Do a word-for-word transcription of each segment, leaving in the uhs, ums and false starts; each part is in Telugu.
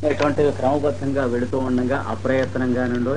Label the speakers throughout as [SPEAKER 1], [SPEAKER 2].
[SPEAKER 1] ఎటువంటి క్రమబద్ధంగా వెళుతూ ఉండగా అప్రయత్నంగా నుండి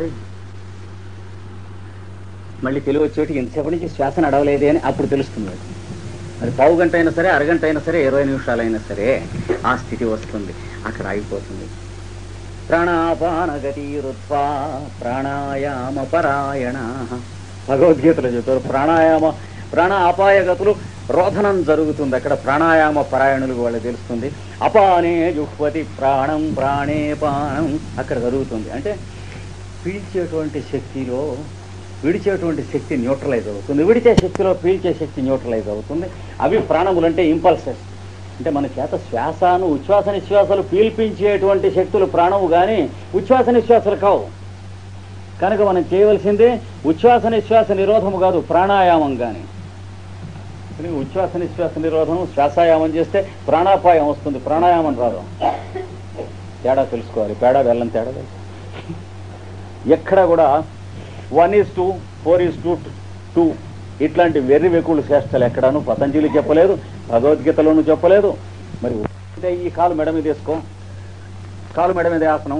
[SPEAKER 1] మళ్ళీ తెలివి వచ్చేటికి ఎంతసేపటి నుంచి శ్వాస నడవలేదే అని అప్పుడు తెలుస్తుంది. అది పావు గంట అయినా సరే, అరగంట అయినా సరే, ఇరవై నిమిషాలైనా సరే ఆ స్థితి వస్తుంది. అక్కడ ఆగిపోతుంది. ప్రాణాపానగతి రుత్వా ప్రాణాయామ పరాయణ. భగవద్గీతలో చెప్పారు ప్రాణాయామ ప్రాణ అపాయగతులు రోధనం జరుగుతుంది. అక్కడ ప్రాణాయామ పరాయణులకు వాళ్ళకి తెలుస్తుంది. అపానే జుహ్వతి ప్రాణం ప్రాణే పానం అక్కడ జరుగుతుంది. అంటే పీల్చేటువంటి శక్తిలో విడిచేటువంటి శక్తి న్యూట్రలైజ్ అవుతుంది, విడిచే శక్తిలో పీల్చే శక్తి న్యూట్రలైజ్ అవుతుంది. అవి ప్రాణములు అంటే ఇంపల్సెస్. అంటే మన చేత శ్వాసను ఉచ్ఛ్వాస నిశ్వాసాలు పీల్పించేటువంటి శక్తులు ప్రాణము కానీ ఉచ్ఛ్వాస నిశ్వాసాలు కావు. కనుక మనం చేయవలసిందే ఉచ్ఛ్వాస నిశ్వాస నిరోధము కాదు, ప్రాణాయామం. కానీ ఉచ్ఛ్వాస నిశ్వాస నిరోధం శ్వాసాయామం చేస్తే ప్రాణాపాయం వస్తుంది, ప్రాణాయామం రాదు. తేడా తెలుసుకోవాలి. పేడ బెల్లం తేడా తెలుసు. ఎక్కడ కూడా one is two, four is two two ఇట్లాంటి వెర్రి వెకులు చేష్టలు ఎక్కడాను పతంజలి చెప్పలేదు, భగవద్గీతలోనూ చెప్పలేదు. మరి ఈ కాలు మెడ మీద వేసుకో, కాలు మెడ మీద ఆసనం,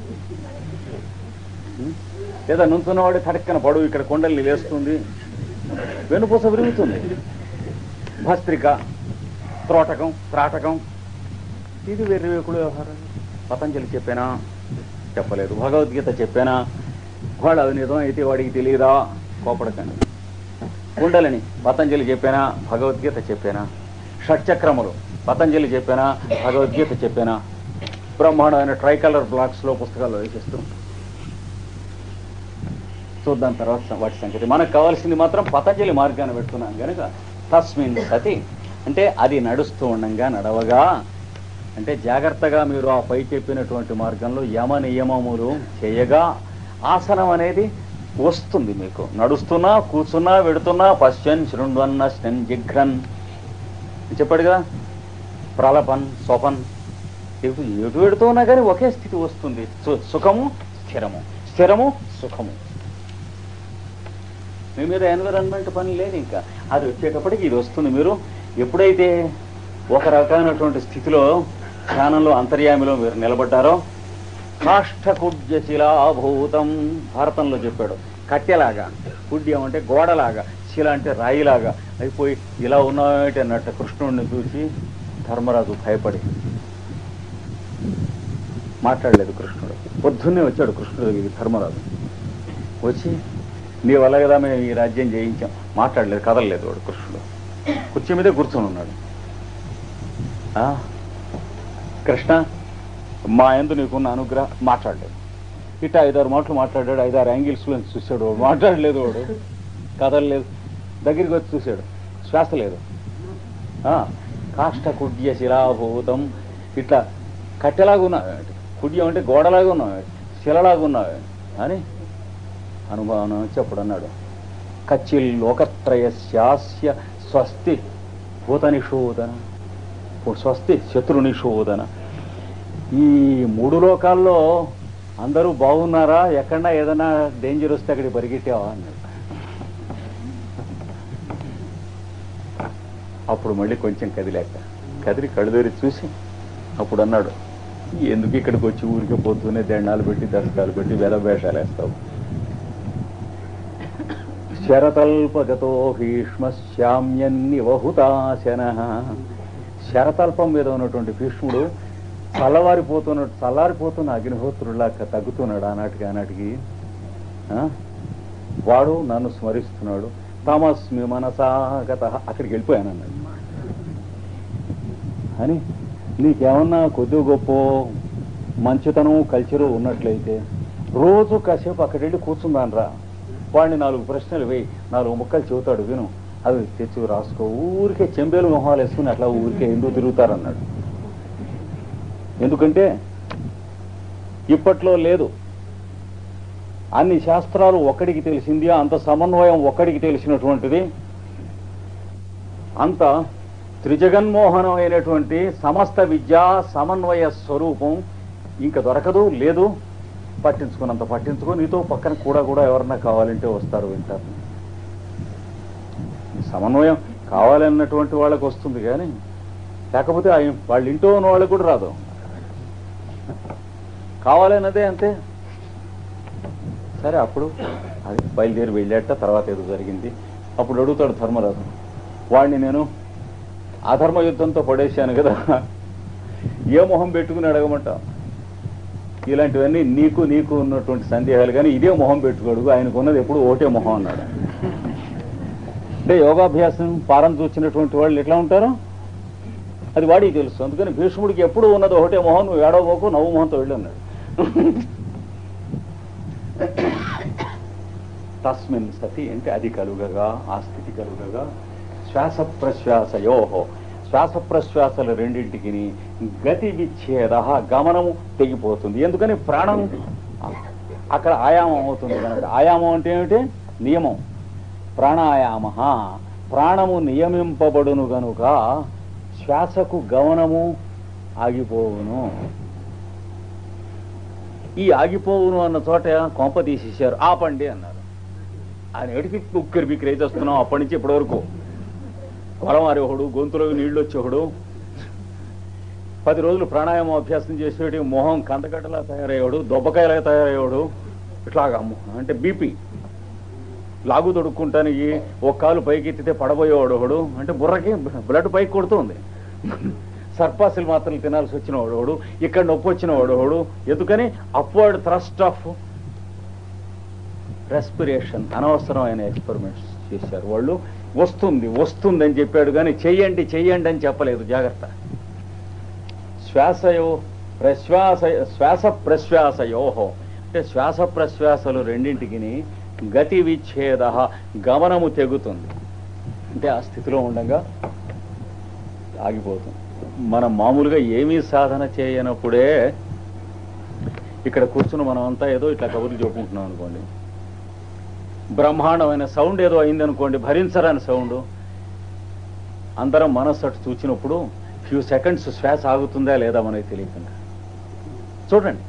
[SPEAKER 1] లేదా నుంచున్నవాడి తడక్కన పడు, ఇక్కడ కొండల్ని వేస్తుంది, వెనుపూస విరుగుతుంది. భస్త్రిక, త్రోటకం, త్రాటకం, ఇది వెర్రి వెకుడు వ్యవహారం. పతంజలి చెప్పానా? చెప్పలేదు. భగవద్గీత చెప్పానా? వాడు అది నిజం అయితే వాడికి తెలియదా? కోపడకండి. కుండలిని పతంజలి చెప్పానా? భగవద్గీత చెప్పానా? షట్చక్రములు పతంజలి చెప్పానా? భగవద్గీత చెప్పానా? బ్రహ్మాండమైన ట్రై కలర్ బ్లాక్స్లో పుస్తకాల్లో వేసేస్తూ చూద్దాం తర్వాత వాటి సంగతి. మనకు కావాల్సింది మాత్రం పతంజలి మార్గాన్ని పెడుతున్నాం కనుక తస్మిన్ సతి అంటే అది నడుస్తూ ఉండంగా నడవగా అంటే జాగ్రత్తగా మీరు ఆ పై చెప్పినటువంటి మార్గంలో యమ నియమములు చేయగా ఆసనం అనేది వస్తుంది మీకు. నడుస్తున్నా, కూర్చున్నా, వెడుతున్నా, పశ్చన్ శృణ్వన్న స్నన్ జిఘ్రన్ చెప్పాడు కదా, ప్రలపన్ స్వపన్ ఎటు ఎటు వెడుతున్నా కానీ ఒకే స్థితి వస్తుంది. సుఖము స్థిరము, స్థిరము సుఖము. మీ మీద ఎన్విరాన్మెంట్ పని లేదు. ఇంకా అది వచ్చేటప్పటికి ఇది వస్తుంది. మీరు ఎప్పుడైతే ఒక రకమైనటువంటి స్థితిలో ధ్యానంలో అంతర్యామిలో మీరు నిలబడ్డారో కాష్ఠకుడ్యశిలాభూతం భారతంలో చెప్పాడు. కట్టెలాగా, కుడ్యం అంటే గోడలాగా, శిల అంటే రాయిలాగా అయిపోయి ఇలా ఉన్నాయంటే అన్నట్టు కృష్ణుడిని చూసి ధర్మరాజు భయపడి మాట్లాడలేదు. కృష్ణుడు పొద్దున్నే వచ్చాడు. కృష్ణుడు దగ్గరికి ధర్మరాజు వచ్చి నీ వల్ల కదా మేము ఈ రాజ్యం జయించాం. మాట్లాడలేదు, కదలలేదు వాడు. కృష్ణుడు కుర్చీ మీదే కూర్చొని ఉన్నాడు. కృష్ణ మా యందు నీకున్న అనుగ్రహం. మాట్లాడలేదు. ఇట్లా ఐదారు మాటలు మాట్లాడాడు. ఐదారు యాంగిల్స్లో చూశాడు. వాడు మాట్లాడలేదు. వాడు కదలలేదు. దగ్గరికి వచ్చి చూశాడు. శ్వాస లేదు. కాష్ట కుడ్య శిలాభూతం ఇట్లా కట్టెలాగా ఉన్నావు, కుడ్యం అంటే గోడలాగా ఉన్నావు, శిలలాగా ఉన్నావు అని అనుభవం చెప్పుడు అన్నాడు. కచ్చిల్ లోకత్రయస్యాస్య స్వస్తి భూత నిషోదన, స్వస్తి శత్రు నిషోదన. ఈ మూడు లోకాల్లో అందరూ బాగున్నారా? ఎక్కడన్నా ఏదైనా డేంజర్ వస్తే అక్కడికి పరిగెట్టావా అన్నాడు. అప్పుడు మళ్ళీ కొంచెం కదిలేక కదిలి కడుదూరి చూసి అప్పుడు అన్నాడు, ఎందుకు ఇక్కడికి వచ్చి ఊరికే పొద్దునే దండాలు పెట్టి దశకాలు పెట్టి వేదవేషాలు వేస్తావు? శరతల్పగతో భీష్మ శ్యామ్యన్నివహుతాశన. శరతల్పం మీద ఉన్నటువంటి భీష్ముడు చల్లవారిపోతున్న చల్లారిపోతున్న అగ్నిహోత్రులా తగ్గుతున్నాడు. ఆనాటికి ఆనాటికి వాడు నన్ను స్మరిస్తున్నాడు. తమస్మి మనసాగత అక్కడికి వెళ్ళిపోయాను అన్నాడు. అని నీకేమన్నా కొద్ది గొప్ప మంచితనం కల్చరు ఉన్నట్లయితే రోజు కాసేపు అక్కడి వెళ్ళి కూర్చుందాను రా. వాడిని నాలుగు ప్రశ్నలు వేయి, నాలుగు ముక్కలు చెబుతాడు, విను, అవి తెచ్చి రాసుకో. ఊరికే చెంబేలు మొహాలు వేసుకుని అట్లా ఊరికే ఎందుకు తిరుగుతారన్నాడు. ఎందుకంటే ఇప్పట్లో లేదు. అన్ని శాస్త్రాలు ఒక్కడికి తెలిసింది, అంత సమన్వయం ఒక్కడికి తెలిసినటువంటిది, అంత త్రిజగన్మోహనం అయినటువంటి సమస్త విద్యా సమన్వయ స్వరూపం ఇంకా దొరకదు, లేదు. పట్టించుకున్నంత పట్టించుకో. నీతో పక్కన కూడా కూడా ఎవరన్నా కావాలంటే వస్తారు, వింటారు. సమన్వయం కావాలన్నటువంటి వాళ్ళకి వస్తుంది కానీ లేకపోతే వాళ్ళ ఇంట్లో ఉన్న వాళ్ళకి కూడా రాదు. కావాలన్నదే అంతే. సరే అప్పుడు అది బయలుదేరి వెళ్ళేట తర్వాత ఏదో జరిగింది. అప్పుడు అడుగుతాడు ధర్మరాజు, వాడిని నేను అధర్మ యుద్ధంతో పడేశాను కదా, ఏ మొహం పెట్టుకుని అడగమంట? ఇలాంటివన్నీ నీకు నీకు ఉన్నటువంటి సందేహాలు, కానీ ఇదే మొహం పెట్టుకోడు, ఆయనకు ఉన్నది ఎప్పుడు ఒకటే మొహం అన్నాడు. అంటే యోగాభ్యాసం పారం చూచినటువంటి వాళ్ళు ఎట్లా ఉంటారో అది వాడికి తెలుసు. అందుకని భీష్ముడికి ఎప్పుడు ఉన్నది ఒకటే మొహం, నువ్వు ఏడవబోకు, నవ్వు మొహంతో వెళ్ళి అన్నాడు. తస్మిన్ సతి అంటే అది కలుగగా, ఆ స్థితి కలుగగా శ్వాస ప్రశ్వాసయోహో, శ్వాస ప్రశ్వాసలు రెండింటికి గతి విచ్ఛేద, గమనము తెగిపోతుంది. ఎందుకని ప్రాణం అక్కడ ఆయామం అవుతుంది కనుక. ఆయామం అంటే ఏమిటి? నియమం. ప్రాణాయామ, ప్రాణము నియమింపబడును గనుక శ్వాసకు గమనము ఆగిపోవును. ఈ ఆగిపోవును అన్న చోట కొంప తీసేశారు, ఆపండి అన్నారు. ఆయన ఎడికి ఉక్కిరి బిక్కిరి అయితే వస్తున్నాం అప్పటి నుంచి ఇప్పటి వరకు. కొలమారి ఒకడు, గొంతులో నీళ్లు వచ్చేవాడు, పది రోజులు ప్రాణాయామం అభ్యాసం చేసేవాడి మొహం కందగడ్డలా తయారయ్యాడు, దొబ్బకాయలాగా తయారయ్యాడు. ఇట్లాగా అంటే బీపీ లాగు తొడుక్కుంటానికి ఒక కాలు పైకి ఎత్తితే పడబోయేవాడు ఒకడు, అంటే బుర్రకి బ్లడ్ పైకి కొడుతుంది. సర్పాసిల్ మాత్రం తినాల్సి వచ్చిన వాడు ఒకడు, ఇక్కడ నొప్పి వచ్చిన వాడు ఒకడు. ఎందుకని అప్వర్డ్ థ్రస్ట్ ఆఫ్ రెస్పిరేషన్, అనవసరమైన ఎక్స్పెరిమెంట్స్ చేశారు వాళ్ళు. వస్తుంది వస్తుంది అని చెప్పాడు కానీ చెయ్యండి చెయ్యండి అని చెప్పలేదు. జాగ్రత్త. శ్వాసయో ప్రశ్వాస శ్వాస ప్రశ్వాసయోహో అంటే శ్వాస ప్రశ్వాసలు రెండింటికి గతి విచ్ఛేద, గమనము తెగుతుంది. అంటే ఆ స్థితిలో ఉండగా ఆగిపోతుంది. మనం మామూలుగా ఏమీ సాధన చేయనప్పుడే ఇక్కడ కూర్చుని మనం అంతా ఏదో ఇట్లా కబుర్లు చెప్పుకుంటున్నాం అనుకోండి, బ్రహ్మాండమైన సౌండ్ ఏదో అయిందనుకోండి, భరించరాని సౌండ్, అందరం మనస్సు అటు చూచినప్పుడు ఫ్యూ సెకండ్స్ శ్వాస ఆగుతుందా లేదా మనకి తెలియకుండా. చూడండి,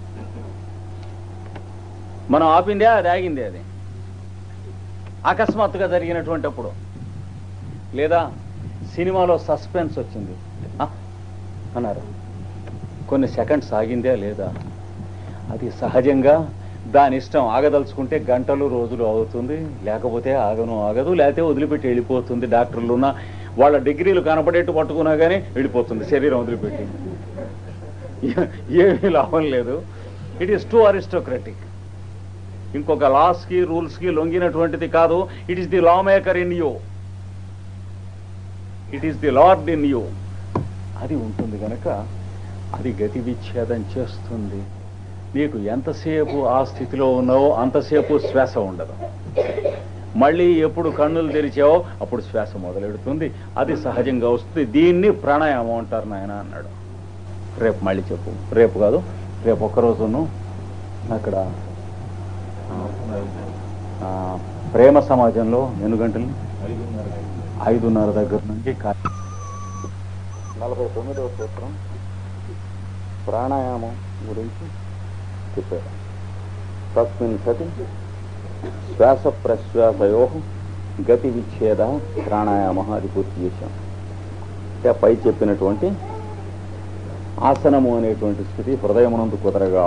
[SPEAKER 1] మనం ఆపిందే అది ఆగిందే, అది అకస్మాత్తుగా జరిగినటువంటి అప్పుడు. లేదా సినిమాలో సస్పెన్స్ వచ్చింది అన్నారు, కొన్ని సెకండ్స్ ఆగిందే లేదా, అది సహజంగా దాని ఇష్టం. ఆగదలుచుకుంటే గంటలు రోజులు అవుతుంది, లేకపోతే ఆగను ఆగదు, లేకపోతే వదిలిపెట్టి వెళ్ళిపోతుంది. డాక్టర్లు ఉన్న వాళ్ళ డిగ్రీలు కనపడేట్టు పట్టుకున్నా కానీ వెళ్ళిపోతుంది శరీరం వదిలిపెట్టి. ఏమీ లాభం లేదు. It is too aristocratic. ఇంకొక లాస్కి రూల్స్కి లొంగినటువంటిది కాదు. It is the law maker in you, it is the lord in you. అది ఉంటుంది కనుక అది గతి విచ్ఛేదం చేస్తుంది. నీకు ఎంతసేపు ఆ స్థితిలో ఉన్నావో అంతసేపు శ్వాస ఉండదు. మళ్ళీ ఎప్పుడు కన్నులు తెరిచావో అప్పుడు శ్వాస మొదలెడుతుంది. అది సహజంగా వస్తుంది. దీన్ని ప్రాణాయామం అంటారు నాయన అన్నాడు. రేపు మళ్ళీ చెప్పు. రేపు కాదు, రేపు ఒక్కరోజును అక్కడ ప్రేమ సమాజంలో ఎన్ని గంటలు? ఐదున్నర దగ్గర నుంచి నలభై తొమ్మిదవ సూత్రం ప్రాణాయామం గురించి చెప్పారు. తస్మిన్ సతి శ్వాస ప్రశ్వాసయో గతి విచ్ఛేద ప్రాణాయామ, అది పూర్తి చేశాం. అంటే పై చెప్పినటువంటి ఆసనము అనేటువంటి స్థితి హృదయమునందు కుదరగా,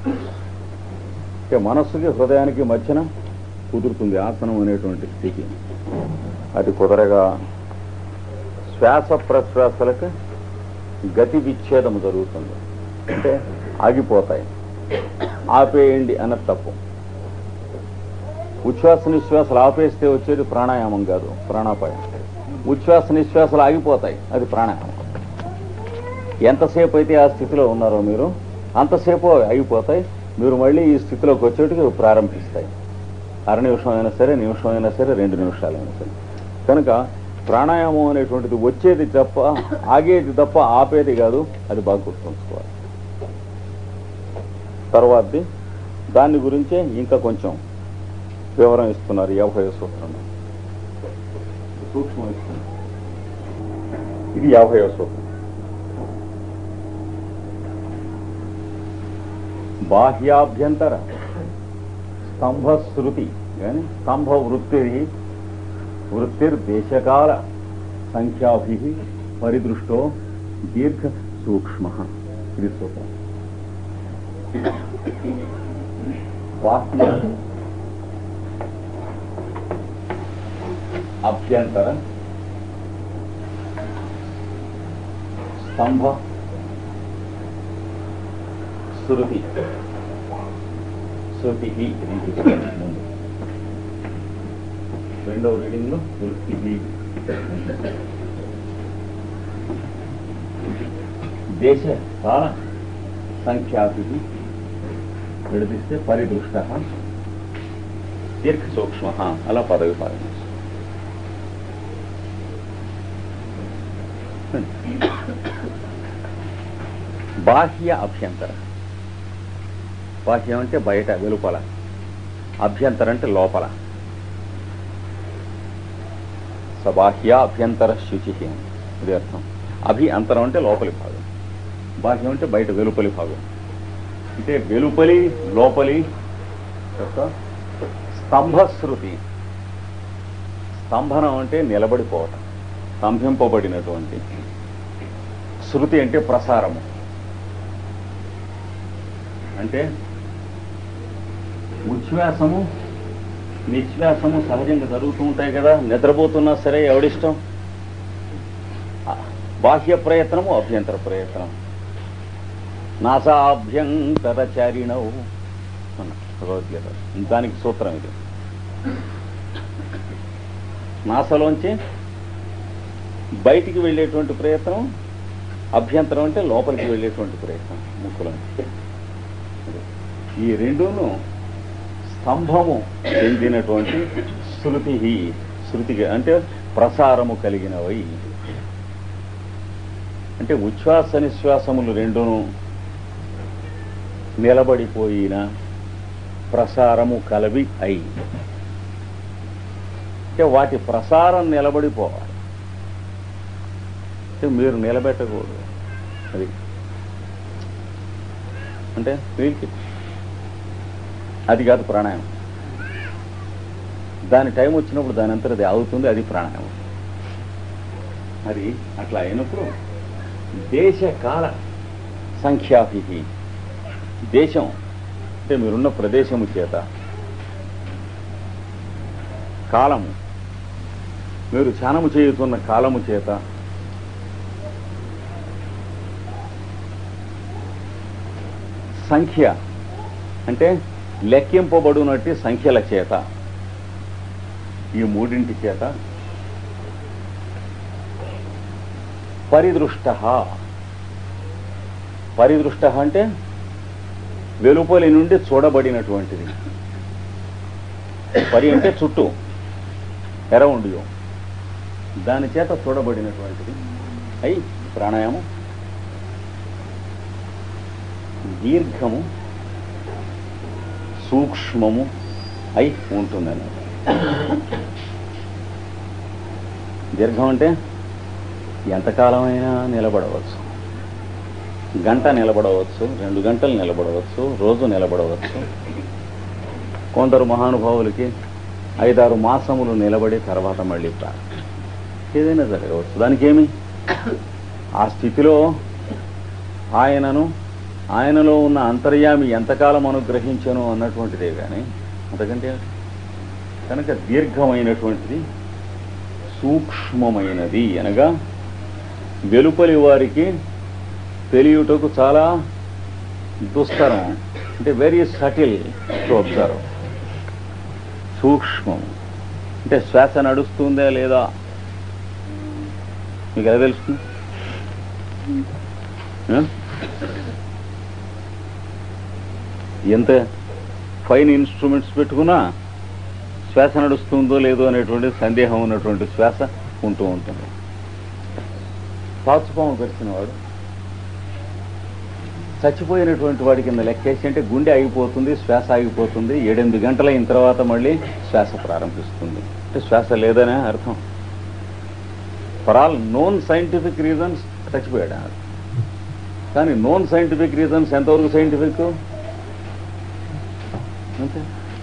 [SPEAKER 1] అంటే మనస్సుకి హృదయానికి మధ్యన కుదురుతుంది ఆసనం అనేటువంటి స్థితి. అది కుదరగా శ్వాస ప్రశ్వాసలకు గతి విచ్ఛేదము జరుగుతుంది. అంటే ఆగిపోతాయి. ఆపేయండి అన్నది తప్పు. ఉచ్ఛ్వాస నిశ్వాసాలు ఆపేస్తే వచ్చేది ప్రాణాయామం కాదు, ప్రాణాపాయం. ఉచ్ఛ్వాస నిశ్వాసాలు ఆగిపోతాయి, అది ప్రాణాయామం. ఎంతసేపు అయితే ఆ స్థితిలో ఉన్నారో మీరు అంతసేపు ఆగిపోతాయి. మీరు మళ్ళీ ఈ స్థితిలోకి వచ్చేటికి ప్రారంభిస్తాయి. అర నిమిషం అయినా సరే, నిమిషం అయినా సరే, రెండు నిమిషాలైనా సరే. కనుక ప్రాణాయామం అనేటువంటిది వచ్చేది తప్ప ఆగేది తప్ప ఆపేది కాదు. అది బాగా గుర్తుంచుకోవాలి. తర్వాతది దాని గురించే ఇంకా కొంచెం వివరం ఇస్తున్నారు యాభై సూత్రంలో. సూక్ష్మం ఇస్తున్నారు. ఇది యాభై సూత్రం. బాహ్యాభ్యంతర స్తంభశ్రుతి కానీ స్తంభ వృత్తి వృత్తిర్దేశకాల సంఖ్యాభి పరిదృష్టో దీర్ఘ సూక్ష్మ. ఇది సూత్రం. బాహ్య అభ్యంతర స్తంభ శృతి శృతి ముందు రెండవ రీడింగ్ లో శృతి దేశ కాల సంఖ్యాతి విడదీస్తే పరిదృష్ట దీర్ఘ సూక్ష్మ అలా పదవి పాలన. బాహ్య అభ్యంతర. బాహ్యం అంటే బయట వెలుపల, అభ్యంతర అంటే లోపల. సబాహ్య అభ్యంతర శుచి ఇది అర్థం. అభి అంతరం అంటే లోపలి భాగం, బాహ్యం అంటే బయట వెలుపలి భాగం. అంటే వెలుపలి లోపలి యొక్క స్తంభశృతి. స్తంభనం అంటే నిలబడిపోవటం, స్తంభింపబడినటువంటి. శృతి అంటే ప్రసారము, అంటే ఉచ్ఛ్వాసము నిశ్వాసము సహజంగా జరుగుతూ ఉంటాయి కదా. నిద్రపోతున్నా సరే ఎవడిష్టం? బాహ్య ప్రయత్నము అభ్యంతర ప్రయత్నం. నాసాభ్యంతరచారిణవు అన్న భగవద్గీత. దానికి సూత్రం ఇది. నాసలోంచి బయటికి వెళ్ళేటువంటి ప్రయత్నం, అభ్యంతరం అంటే లోపలికి వెళ్ళేటువంటి ప్రయత్నం ముక్కులోంచి. ఈ రెండును స్తంభము చెందినటువంటి శృతి. శృతిగా అంటే ప్రసారము కలిగినవి. అంటే ఉచ్ఛ్వాస నిశ్వాసములు రెండును నిలబడిపోయిన ప్రసారము కలవి అయి. అంటే వాటి ప్రసారం నిలబడిపోవాలి. అంటే మీరు నిలబెట్టకూడదు. అది అంటే వీళ్ళకి అది కాదు ప్రాణాయామం. దాని టైం వచ్చినప్పుడు దాని అంతా అది అవుతుంది, అది ప్రాణాయామం. మరి అట్లా అయినప్పుడు దేశకాల సంఖ్యాభి. దేశం అంటే మీరున్న ప్రదేశము చేత, కాలము మీరు ధ్యానము చేయుతున్న కాలము చేత, సంఖ్య అంటే లెక్కింపబడినట్టి సంఖ్యల చేత, ఈ మూడింటి చేత పరిదృష్ట. పరిదృష్ట అంటే వెలుపలి నుండి చూడబడినటువంటిది. పరి అంటే చుట్టూ, అరౌండ్ యూ, దాని చేత చూడబడినటువంటిది అయి ప్రాణాయామం దీర్ఘము సూక్ష్మము అయి ఉంటుందని. దీర్ఘం అంటే ఎంతకాలమైనా నిలబడవచ్చు. గంట నిలబడవచ్చు, రెండు గంటలు నిలబడవచ్చు, రోజు నిలబడవచ్చు. కొందరు మహానుభావులకి ఐదారు మాసములు నిలబడి తర్వాత మళ్ళీ ఏదైనా జరగవచ్చు. దానికేమి ఆ స్థితిలో ఆయనను, ఆయనలో ఉన్న అంతర్యామి ఎంతకాలం అనుగ్రహించను అన్నటువంటిదే కానీ అంతకంటే. కనుక దీర్ఘమైనటువంటిది, సూక్ష్మమైనది అనగా వెలుపలి వారికి తెలియుటకు చాలా దుస్తరం. అంటే వెరీ సటిల్ టు అబ్జర్వ్. సూక్ష్మం అంటే శ్వాస నడుస్తుందా లేదా మీకు ఎలా తెలుస్తుంది? ఎంత ఫైన్ ఇన్స్ట్రుమెంట్స్ పెట్టుకున్నా శ్వాస నడుస్తుందో లేదో అనేటువంటి సందేహం ఉన్నటువంటి శ్వాస ఉంటూ ఉంటుంది. పాచుపాము పెరిచిన వాడు చచ్చిపోయినటువంటి వాడి కింద లెక్కేసి, అంటే గుండె ఆగిపోతుంది, శ్వాస ఆగిపోతుంది, ఏడెనిమిది గంటల అయిన తర్వాత మళ్ళీ శ్వాస ప్రారంభిస్తుంది. అంటే శ్వాస లేదనే అర్థం. For all known scientific reasons చచ్చిపోయాడు. కానీ నోన్ సైంటిఫిక్ రీజన్స్ ఎంతవరకు సైంటిఫిక్ అంతే.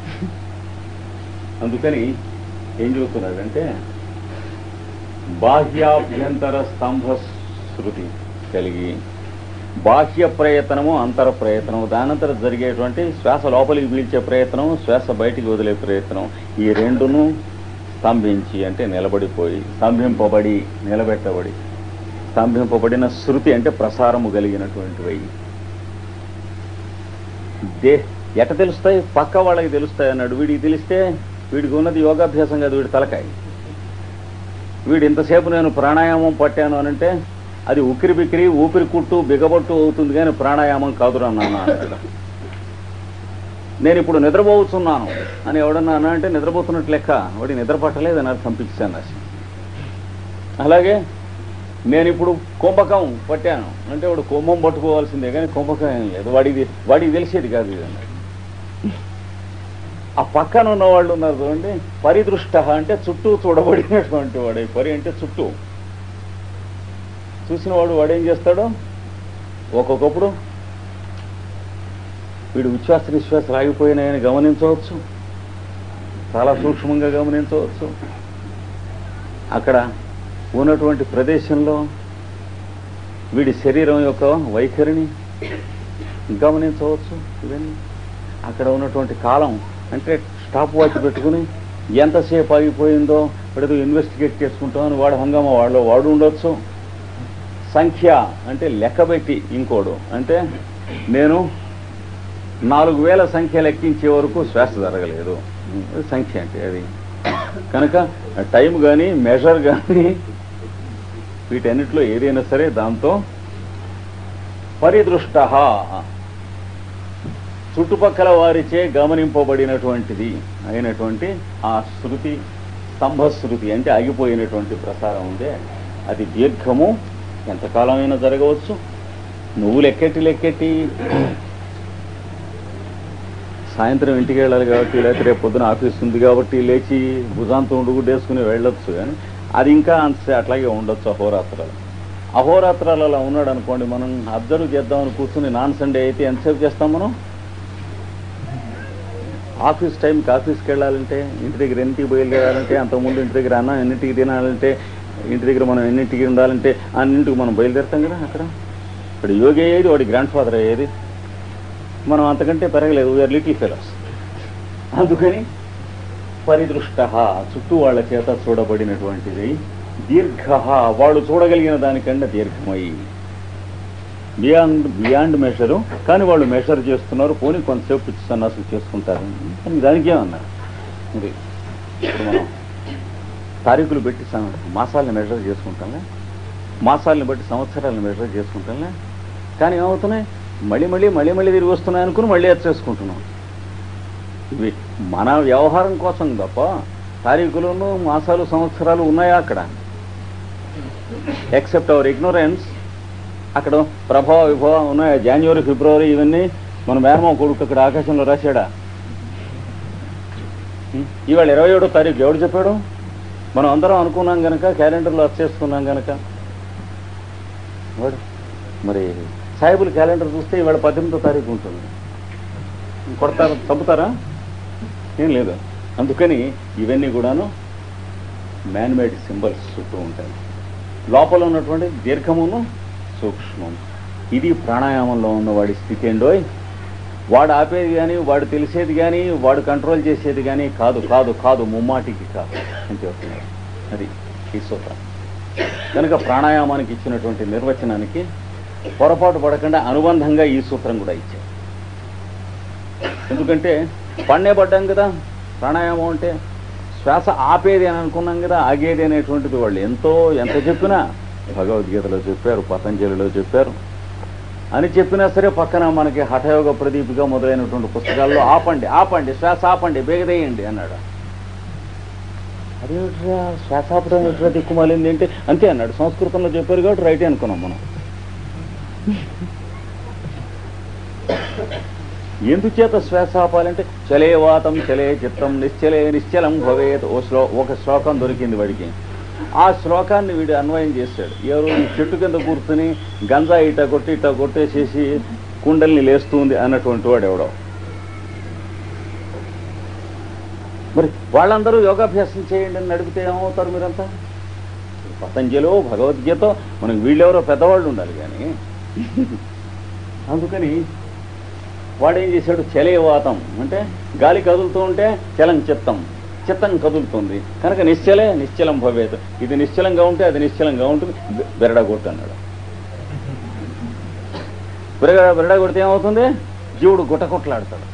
[SPEAKER 1] అందుకని ఏం చెబుతున్నాడంటే బాహ్యాభ్యంతర స్తంభ శృతి కలిగి బాహ్య ప్రయత్నము, అంతర ప్రయత్నము, దానంతర జరిగేటువంటి శ్వాస లోపలికి పీల్చే ప్రయత్నం, శ్వాస బయటికి వదిలే ప్రయత్నం, ఈ రెండును స్తంభించి అంటే నిలబడిపోయి, స్తంభింపబడి నిలబెట్టబడి, స్తంభింపబడిన శృతి అంటే ప్రసారము కలిగినటువంటివి. దే ఎట తెలుస్తాయి? పక్క వాళ్ళకి తెలుస్తాయి అన్నాడు. వీడికి తెలిస్తే వీడికి ఉన్నది యోగాభ్యాసం కాదు, వీడి తలకాయ. వీడు ఇంతసేపు నేను ప్రాణాయామం పట్టాను అనంటే అది ఉక్కిరి బిక్కిరి ఊపిరి కుట్టు బిగబొట్టు అవుతుంది, కానీ ప్రాణాయామం కాదురా నాన్న అన్నాడు. నేను ఇప్పుడు నిద్రపోతున్నాను అని ఎవడన్నా అన్నా అంటే నిద్రపోతున్నట్టు లెక్క, వాడి నిద్ర పట్టలేదు అని అర్థం పంపించాను రాసి. అలాగే నేను ఇప్పుడు కుంభకం పట్టాను అంటే వాడు కుంభం పట్టుకోవాల్సిందే, కానీ కుంభకం ఏం లేదు, వాడికి వాడికి తెలిసేది కాదు ఇది అన్నాడు. ఆ పక్కన ఉన్న వాళ్ళు ఉన్నారు చూడండి, పరిదృష్ట అంటే చుట్టూ చూడబడినటువంటి వాడు. పరి అంటే చుట్టూ చూసిన వాడు వాడేం చేస్తాడో ఒక్కొక్కప్పుడు వీడు ఉచ్ఛ్వాస నిశ్వాసాలు ఆగిపోయినాయని గమనించవచ్చు, చాలా సూక్ష్మంగా గమనించవచ్చు. అక్కడ ఉన్నటువంటి ప్రదేశంలో వీడి శరీరం యొక్క వైఖరిని గమనించవచ్చు. ఇవన్నీ అక్కడ ఉన్నటువంటి కాలం అంటే స్టాప్ వాచ్ పెట్టుకుని ఎంతసేపు ఆగిపోయిందో వాడు ఇన్వెస్టిగేట్ చేసుకుంటామని వాడు హంగామా వాడు వాడు ఉండొచ్చు. సంఖ్య అంటే లెక్కబెట్టి ఇంకోడు అంటే నేను నాలుగు వేల సంఖ్య లెక్కించే వరకు శ్వాస జరగలేదు, సంఖ్య అంటే అది. కనుక టైం కానీ మెజర్ కానీ వీటన్నిటిలో ఏదైనా సరే దాంతో పరిదృష్ట చుట్టుపక్కల వారిచే గమనింపబడినటువంటిది అయినటువంటి ఆ శృతి, స్తంభశృతి అంటే ఆగిపోయినటువంటి ప్రసారం ఉందే అది దీర్ఘము, ఎంతకాలమైనా జరగవచ్చు. నువ్వు లెక్కెట్టి లెక్కెట్టి సాయంత్రం ఇంటికి వెళ్ళాలి కాబట్టి, లేకపోతే రేపు పొద్దున ఆఫీస్ ఉంది కాబట్టి లేచి భుజాంతం ఉండుగుడ్డేసుకుని వెళ్ళొచ్చు, కానీ అది ఇంకా అంతే అట్లాగే ఉండొచ్చు అహోరాత్రాలు. అహోరాత్రాలు అలా ఉన్నాడు అనుకోండి, మనం అబ్జర్వ్ చేద్దామని కూర్చుని నాన్ సండే అయితే ఎంతసేపు చేస్తాం మనం? ఆఫీస్ టైంకి ఆఫీస్కి వెళ్ళాలంటే, ఇంటి దగ్గర ఎన్నింటికి బయలుదేరాలంటే, అంతకుముందు ఇంటి దగ్గర అన్నం ఎన్నింటికి తినాలంటే, ఇంటి దగ్గర మనం ఎన్నింటికి ఉండాలంటే అన్నింటికి మనం బయలుదేరుతాం కదా. అక్కడ ఇక్కడ యోగి అయ్యేది వాడి గ్రాండ్ ఫాదర్ అయ్యేది, మనం అంతకంటే పెరగలేదు, వీఆర్ లిటిల్ ఫెలోస్. అందుకని పరిదృష్ట చుట్టూ వాళ్ళ చేత చూడబడినటువంటిది, దీర్ఘ వాళ్ళు చూడగలిగిన దానికంటే దీర్ఘమై, బియాండ్ బియాండ్ మెషరు, కానీ వాళ్ళు మెషర్ చేస్తున్నారు. పోనీ కొంతసేపు పిచ్చి సన్నాసులు చేసుకుంటారు, కానీ దానికేమన్నారు. ఇది ఇప్పుడు మనం తారీఖులు పెట్టి మాసాలని మెజర్ చేసుకుంటాంలే, మాసాలని బట్టి సంవత్సరాలను మెజర్ చేసుకుంటాంలే, కానీ ఏమవుతున్నాయి మళ్ళీ మళ్ళీ మళ్ళీ మళ్ళీ తిరిగి వస్తున్నాయి అనుకుని మళ్ళీ అది చేసుకుంటున్నాం. ఇవి మన వ్యవహారం కోసం తప్ప తారీఖులను మాసాలు సంవత్సరాలు ఉన్నాయా అక్కడ? Except our ignorance. అక్కడ ప్రభావ విభావం ఉన్నాయా? జనవరి ఫిబ్రవరి ఇవన్నీ మన మేనమా కొడుకు అక్కడ ఆకాశంలో రాశాడా? ఇవాళ ఇరవై ఏడో తారీఖు ఎవడు చెప్పాడు? మనం అందరం అనుకున్నాం కనుక, క్యాలెండర్లో వచ్చేసుకున్నాం కనుక. వాడు మరి సాయిబుల్ క్యాలెండర్ చూస్తే ఇవాళ పద్దెనిమిదో తారీఖు ఉంటుంది. కొడతారా? చంపుతారా? ఏం లేదు. అందుకని ఇవన్నీ కూడాను మ్యాన్మేడ్ సింబల్స్ చుట్టూ ఉంటాయి. లోపల ఉన్నటువంటి దీర్ఘమును సూక్ష్మం. ఇది ప్రాణాయామంలో ఉన్న వాడి స్థితి ఏండోయ్. వాడు ఆపేది కానీ, వాడు తెలిసేది కానీ, వాడు కంట్రోల్ చేసేది కానీ కాదు కాదు కాదు ముమ్మాటికి కాదు అని చెప్తున్నారు. అది ఈ సూత్రం. కనుక ప్రాణాయామానికి ఇచ్చినటువంటి నిర్వచనానికి పొరపాటు పడకుండా అనుబంధంగా ఈ సూత్రం కూడా ఇచ్చారు. ఎందుకంటే పన్నే పడ్డాం కదా, ప్రాణాయామం అంటే శ్వాస ఆపేది అని అనుకున్నాం కదా, ఆగేది అనేటువంటిది వాళ్ళు ఎంతో ఎంత చెప్పినా భగవద్గీతలో చెప్పారు, పతంజలిలో చెప్పారు అని చెప్పినా సరే పక్కన మనకి హఠయోగ ప్రదీపిక మొదలైనటువంటి పుస్తకాల్లో ఆపండి ఆపండి శ్వాస ఆపండి బేగదేయండి అన్నాడు. అదేమిట్రా శ్వాస ఆపడం ఎట్లా దిక్కుమాలింది ఏంటి అంతే అన్నాడు. సంస్కృతంలో చెప్పారు కాబట్టి రైటే అనుకున్నాం మనం. ఎందుచేత శ్వాస ఆపాలంటే చలే వాతం చలే చిత్తం నిశ్చలే నిశ్చలం భవేత్ ఓ శ్లో ఒక శ్లోకం దొరికింది వాడికి. ఆ శ్లోకాన్ని వీడు అన్వయం చేశాడు. ఎవరు ఈ చెట్టు కింద కూర్చుని గంజా ఇట కొట్టి ఇట కొట్టేసేసి కుండల్ని లేస్తుంది అన్నటువంటి వాడు ఎవడో. మరి వాళ్ళందరూ యోగాభ్యాసం చేయండి అని నడిపితే ఏమవుతారు మీరంతా? పతంజలో భగవద్గీత మనకు వీళ్ళెవరో పెద్దవాళ్ళు ఉండాలి, కానీ అందుకని వాడేం చేశాడు, చలేవాతం అంటే గాలి కదులుతూ ఉంటే చలం చిత్తం, చిత్తం కదులుతుంది కనుక నిశ్చలే నిశ్చలం భవేత్. ఇది నిశ్చలంగా ఉంటే అది నిశ్చలంగా ఉంటుంది. బెరడగొట్టు అన్నాడు. బెరగ బెరడగొడితే ఏమవుతుంది, జీవుడు గుట్టకొట్లాడతాడు.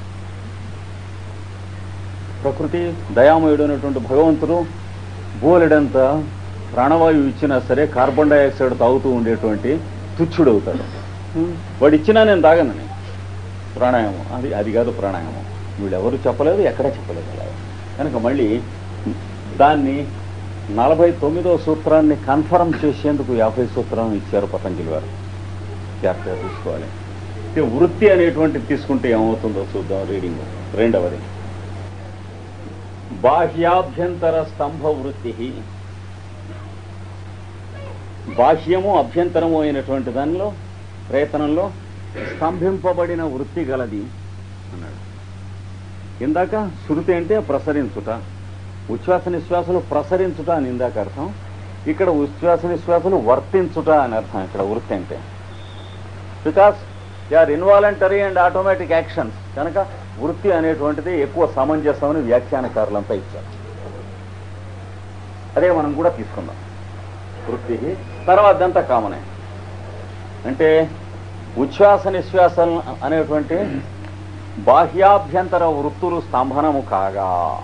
[SPEAKER 1] ప్రకృతి దయామయుడు అనేటువంటి భగవంతుడు బోలెడంత ప్రాణవాయువు ఇచ్చినా సరే కార్బన్ డైఆక్సైడ్ తాగుతూ ఉండేటువంటి తుచ్చుడవుతాడు. వాడు ఇచ్చినా నేను తాగనని. ప్రాణాయామం అది అది కాదు ప్రాణాయామం. వీళ్ళెవరు చెప్పలేదు, ఎక్కడ చెప్పలేదు అలా. కనుక మళ్ళీ దాన్ని నలభై తొమ్మిదో సూత్రాన్ని కన్ఫర్మ్ చేసేందుకు యాభై సూత్రాన్ని ఇచ్చారు పతంజలి వారు. జాగ్రత్తగా తీసుకోవాలి. వృత్తి అనేటువంటిది తీసుకుంటే ఏమవుతుందో చూద్దాం. రీడింగ్ రెండవది, బాహ్యాభ్యంతర స్తంభ వృత్తి. బాహ్యము అభ్యంతరము అయినటువంటి దానిలో ప్రయత్నంలో స్తంభింపబడిన వృత్తి గలది అన్నాడు. ఇందాక శృతి అంటే ప్రసరించుట, ఉచ్ఛ్వాస నిశ్వాసలు ప్రసరించుట అని ఇందాక అర్థం. ఇక్కడ ఉచ్ఛ్వాస నిశ్వాసలు వర్తించుట అని అర్థం ఇక్కడ వృత్తి అంటే. Because they are involuntary and automatic actions కనుక వృత్తి అనేటువంటిది ఎక్కువ సమంజసమని వ్యాఖ్యానకారులంతా ఇచ్చారు. అదే మనం కూడా తీసుకుందాం. వృత్తి తర్వాత అంతా కామనే. అంటే ఉచ్ఛ్వాస నిశ్వాసలు అనేటువంటి బాహ్యాభ్యంతర వృత్తులు స్తంభనము కాగా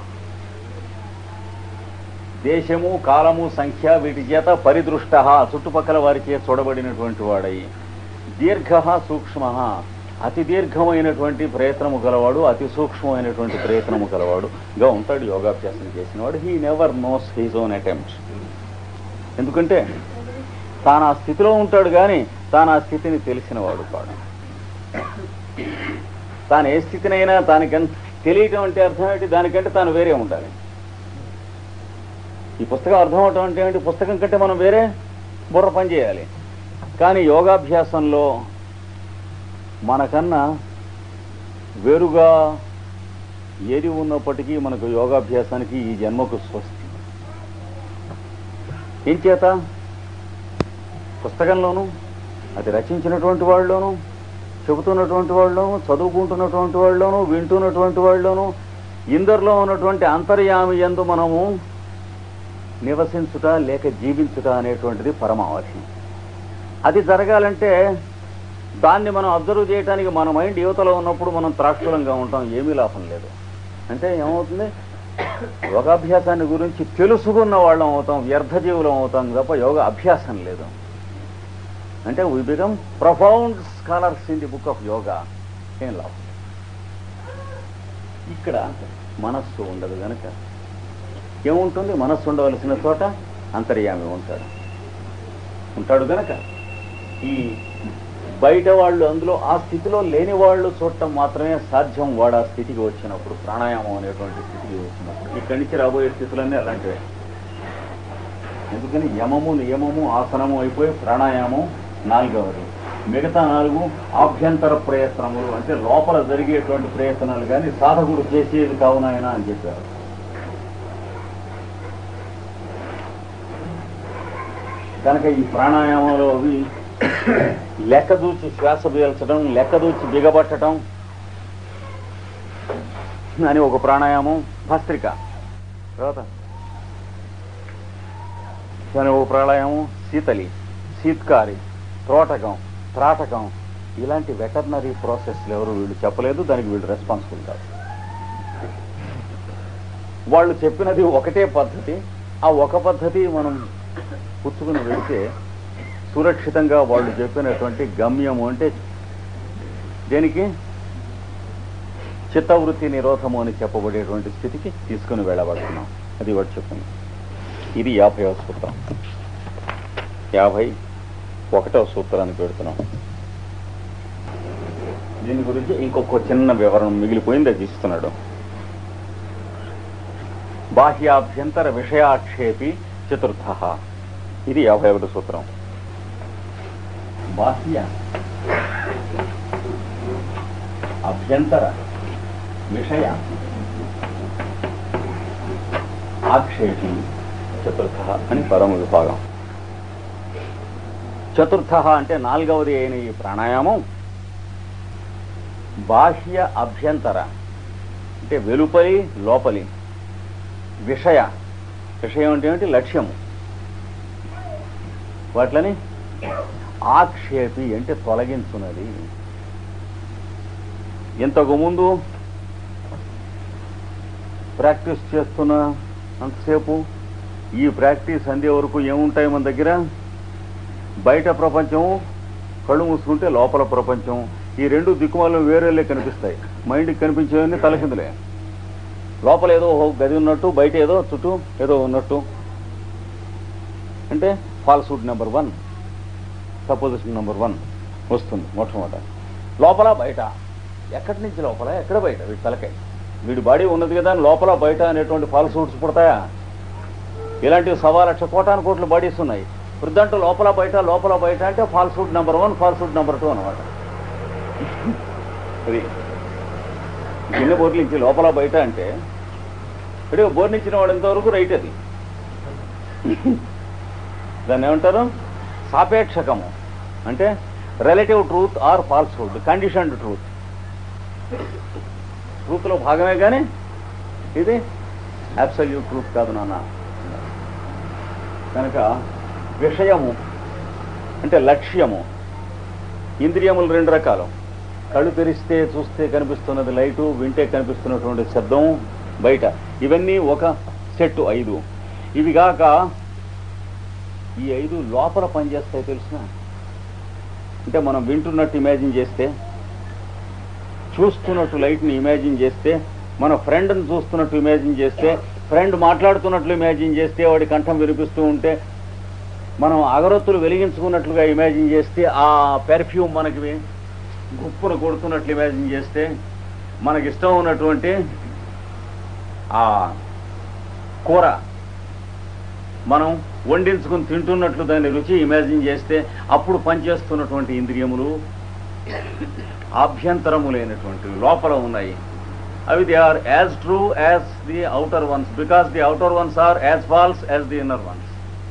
[SPEAKER 1] దేశము కాలము సంఖ్య వీటి చేత పరిదృష్ట చుట్టుపక్కల వారిచే చూడబడినటువంటి వాడై దీర్ఘ సూక్ష్మ అతి దీర్ఘమైనటువంటి ప్రయత్నము గలవాడు అతి సూక్ష్మమైనటువంటి ప్రయత్నము గలవాడుగా ఉంటాడు యోగాభ్యాసం చేసినవాడు. He never knows his own attempt. ఎందుకంటే తాను ఆ స్థితిలో ఉంటాడు కానీ తాను ఆ స్థితిని తెలిసినవాడు కాడు. తాను ఏ స్థితినైనా తానికంటే తెలియటం అంటే అర్థం ఏంటి, దానికంటే తాను వేరే ఉండాలి. ఈ పుస్తకం అర్థం అవటం అంటే ఏంటి, పుస్తకం కంటే మనం వేరే బుర్ర పని చేయాలి. కానీ యోగాభ్యాసంలో మనకన్నా వేరుగా ఏది ఉన్నప్పటికీ మనకు యోగాభ్యాసానికి ఈ జన్మకు స్వస్తి. ఏం చేత పుస్తకంలోనూ అది రచించినటువంటి వాళ్ళలోనూ చెబుతున్నటువంటి వాళ్ళలోనూ చదువుకుంటున్నటువంటి వాళ్ళలోనూ వింటున్నటువంటి వాళ్ళలోనూ ఇందరిలో ఉన్నటువంటి అంతర్యామి యందు మనము నివసించుట లేక జీవించుట అనేటువంటిది పరమావధి. అది జరగాలంటే దాన్ని మనం అబ్జర్వ్ చేయడానికి మన మైండ్ యువతలో ఉన్నప్పుడు మనం త్రాక్షులంగా ఉంటాం, ఏమీ లాభం లేదు. అంటే ఏమవుతుంది, యోగాభ్యాసాన్ని గురించి తెలుసుకున్న వాళ్ళం అవుతాం, వ్యర్థజీవులం అవుతాం తప్ప యోగా అభ్యాసం లేదు. అంటే we become profound scholars in the book of yoga. ఏం లాభం. ఇక్కడ మనస్సు ఉండదు కనుక ఏముంటుంది, మనస్సు ఉండవలసిన చోట అంతర్యామి ఉంటాడు ఉంటాడు కనుక ఈ బయట వాళ్ళు అందులో ఆ స్థితిలో లేని వాళ్ళు చూడటం మాత్రమే సాధ్యం. వాడు ఆ స్థితికి వచ్చినప్పుడు, ప్రాణాయామం అనేటువంటి స్థితికి వచ్చినప్పుడు. ఇక్కడి నుంచి రాబోయే స్థితులన్నీ అలాంటివే. ఎందుకని యమము నియమము ఆసనము అయిపోయి ప్రాణాయామం నాలుగవది. మిగతా నాలుగు ఆభ్యంతర ప్రయత్నములు, అంటే లోపల జరిగేటువంటి ప్రయత్నాలు కానీ సాధకుడు చేసేది కావునాయన అని చెప్పారు. కనుక ఈ ప్రాణాయామంలో అవి లెక్కదూచి శ్వాస పీల్చడం, లెక్కదూచి బిగబట్టడం అని ఒక ప్రాణాయామం. భస్త్రిక తర్వాత దాని ఒక ప్రాణాయామం. శీతలి, శీత్కారి, త్రోటకం, త్రాటకం ఇలాంటి వెటర్నరీ ప్రాసెస్లు ఎవరు వీళ్ళు చెప్పలేదు. దానికి వీళ్ళు రెస్పాన్సిబుల్ కాదు. వాళ్ళు చెప్పినది ఒకటే పద్ధతి. ఆ ఒక పద్ధతి మనం పుచ్చుకుని వెళితే సురక్షితంగా వాళ్ళు చెప్పినటువంటి గమ్యము, అంటే దేనికి చిత్తవృత్తి నిరోధము అని చెప్పబడేటువంటి స్థితికి తీసుకుని వెళ్ళబడుతున్నాం. అది వాడు చెప్పింది. ఇది యాభైవ సూత్రం. యాభై ఒకటవ సూత్రాన్ని పెడుతున్నాం. దీని గురించి ఇంకొక చిన్న వివరణ మిగిలిపోయింది, అది ఇస్తున్నాడు. బాహ్యాభ్యంతర విషయాక్షేపి చతుర్థ. ఇది యాభై ఒకటి సూత్రం. బాహ్య అభ్యంతర విషయ ఆక్షేపి చతుర్థ అని పరమ విభాగం. చతుర్థ అంటే నాలుగవది అయిన ఈ ప్రాణాయామం బాహ్య అభ్యంతర అంటే వెలుపలి లోపలి, విషయ విషయం అంటే ఏమిటి లక్ష్యము, వాట్లని ఆక్షేపి అంటే తొలగించున్నది. ఇంతకు ముందు ప్రాక్టీస్ చేస్తున్న అంతసేపు ఈ ప్రాక్టీస్ అందే వరకు ఏముంటాయి మన దగ్గర? బయట ప్రపంచం, కళ్ళు మూసుకుంటే లోపల ప్రపంచం, ఈ రెండు దిక్కుమాలు వేరేలే కనిపిస్తాయి. మైండ్కి కనిపించేవన్నీ తలకిందులే. లోపల ఏదో గది ఉన్నట్టు, బయట ఏదో చుట్టూ ఏదో ఉన్నట్టు. అంటే falsehood number one, supposition number one వస్తుంది మొట్టమొదట. లోపల బయట, ఎక్కడి నుంచి లోపల ఎక్కడ బయట? వీడి తలకాయ, వీడి బాడీ ఉన్నది కదా, లోపల బయట అనేటువంటి ఫాల్స్హుడ్స్ పుడతాయా? ఇలాంటివి సవా లక్ష కోటాను కోట్ల బాడీస్ ఉన్నాయి. వృద్ధంటూ లోపల బయట లోపల బయట అంటే falsehood number one, falsehood number two అనమాట. అది గిన్నె బోర్లించి లోపల బయట అంటే ఇప్పుడు బోర్నించిన వాడు ఎంతవరకు రైట్. అది దాన్ని ఏమంటారు? సాపేక్షకము అంటే relative truth or falsehood, conditioned truth. ట్రూత్లో భాగమే కానీ ఇది అబ్సల్యూట్ ట్రూత్ కాదు నాన్న. కనుక విషయము అంటే లక్ష్యము. ఇంద్రియములు రెండు రకాలు. కళ్ళు తెరిస్తే చూస్తే కనిపిస్తున్నది లైటు, వింటే కనిపిస్తున్నటువంటి శబ్దం బయట. ఇవన్నీ ఒక సెట్టు, ఐదు. ఇవి కాక ఈ ఐదు లోపల పనిచేస్తాయి తెలుసిన. అంటే మనం వింటున్నట్టు ఇమాజిన్ చేస్తే, చూస్తున్నట్టు లైట్ని ఇమాజిన్ చేస్తే, మన ఫ్రెండ్ని చూస్తున్నట్టు ఇమాజిన్ చేస్తే, ఫ్రెండ్ మాట్లాడుతున్నట్లు ఇమాజిన్ చేస్తే, వాడి కంఠం వినిపిస్తూ ఉంటే, మనం అగరొత్తులు వెలిగించుకున్నట్లుగా ఇమాజిన్ చేస్తే, ఆ పెర్ఫ్యూమ్ మనకి గుప్పును కొడుతున్నట్లు ఇమాజిన్ చేస్తే, మనకి ఇష్టం ఉన్నటువంటి ఆ కూర మనం వండించుకుని తింటున్నట్లు దాని రుచి ఇమాజిన్ చేస్తే, అప్పుడు పనిచేస్తున్నటువంటి ఇంద్రియములు ఆభ్యంతరములైనటువంటి లోపల ఉన్నాయి. అవి they are as true as the outer ones, because the outer ones are as false as the inner ones.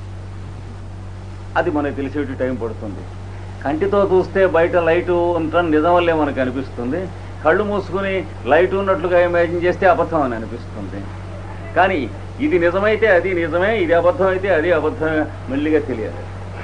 [SPEAKER 1] అది మనకు తెలిసేటి టైం పడుతుంది. కంటితో చూస్తే బయట లైటు ఉండటం నిజం వల్లే మనకు అనిపిస్తుంది. కళ్ళు మూసుకుని లైట్ ఉన్నట్లుగా ఇమాజిన్ చేస్తే అబద్ధం అని అనిపిస్తుంది. కానీ ఇది నిజమైతే అది నిజమే, ఇది అబద్ధం అయితే అది అబద్ధమే మెల్లిగా తెలియాలి.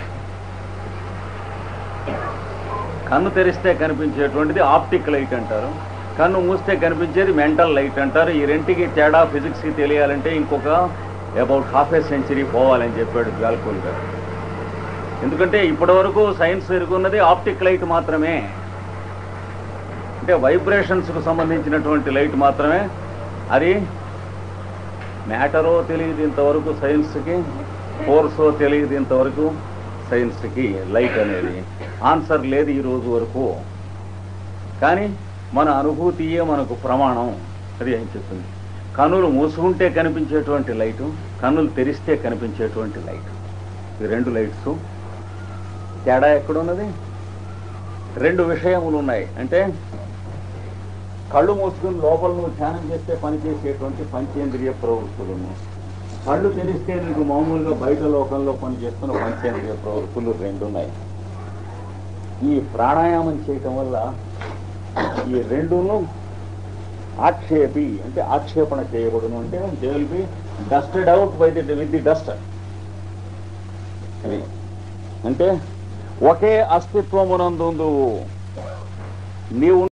[SPEAKER 1] కన్ను తెరిస్తే కనిపించేటువంటిది ఆప్టిక్ లైట్ అంటారు, కన్ను మూస్తే కనిపించేది మెంటల్ లైట్ అంటారు. ఈ రెంటికి తేడా ఫిజిక్స్కి తెలియాలంటే ఇంకొక అబౌట్ హాఫ్ ఏ సెంచరీ పోవాలని చెప్పాడు గాల్కోల్ గారు. ఎందుకంటే ఇప్పటి వరకు సైన్స్ ఎరుగున్నది ఆప్టిక్ లైట్ మాత్రమే, అంటే వైబ్రేషన్స్కు సంబంధించినటువంటి లైట్ మాత్రమే. అది మ్యాటరో తెలియదు ఇంతవరకు సైన్స్కి, ఫోర్సో తెలియదు ఇంతవరకు సైన్స్కి. లైట్ అనేది ఆన్సర్ లేదు ఈ రోజు వరకు. కానీ మన అనుభూతియే మనకు ప్రమాణం. అది ఏం చెప్తుంది? కన్నులు మూసుకుంటే కనిపించేటువంటి లైటు, కన్నులు తెరిస్తే కనిపించేటువంటి లైట్, ఈ రెండు లైట్స్ తేడా ఎక్కడున్నది? రెండు విషయములు ఉన్నాయి. అంటే కళ్ళు మూసుకుని లోపల నువ్వు ధ్యానం చేస్తే పనిచేసేటువంటి పంచేంద్రియ ప్రవృత్తులను, కళ్ళు తెరిస్తే నీకు మామూలుగా బయట లోకంలో పనిచేస్తున్న పంచేంద్రియ ప్రవృత్తులు రెండు ఉన్నాయి. ఈ ప్రాణాయామం చేయటం వల్ల ఈ రెండును ఆక్షేపి అంటే ఆక్షేపణ చేయబడును. అంటే they will be dusted out by the with the duster. అది అంటే ఒకే అస్తిత్వమునందు నీవు